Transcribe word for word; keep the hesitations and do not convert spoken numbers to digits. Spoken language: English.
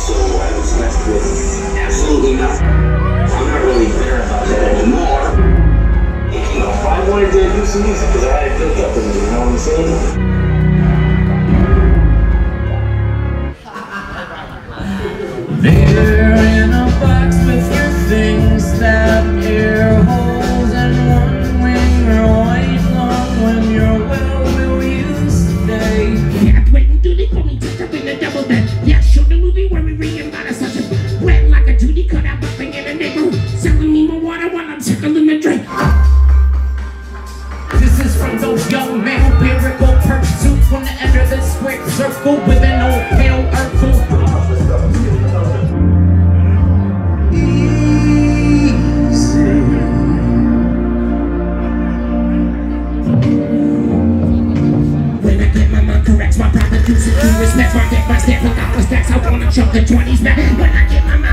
so I was left with absolutely nothing. I'm not really bitter about that anymore. You know, if I wanted to do some music, because I had it built up in me, you know what I'm saying? They're in a box with your things, snap ear holes and one wing or white long when you're well, will you stay? Can't wait until they pull me tucked up in a double bed. Yeah, show the movie where we read about a such a wet like a duty cut out bumping in a neighborhood, selling me more water while I'm tickling the drink. This is from those young men who lyrical pursuit from the end of the square circle with an old pale Urkel. Corrects my proper to secure respect, my deck, my step, with all the stacks, I wanna chuck the twenties back. When I get my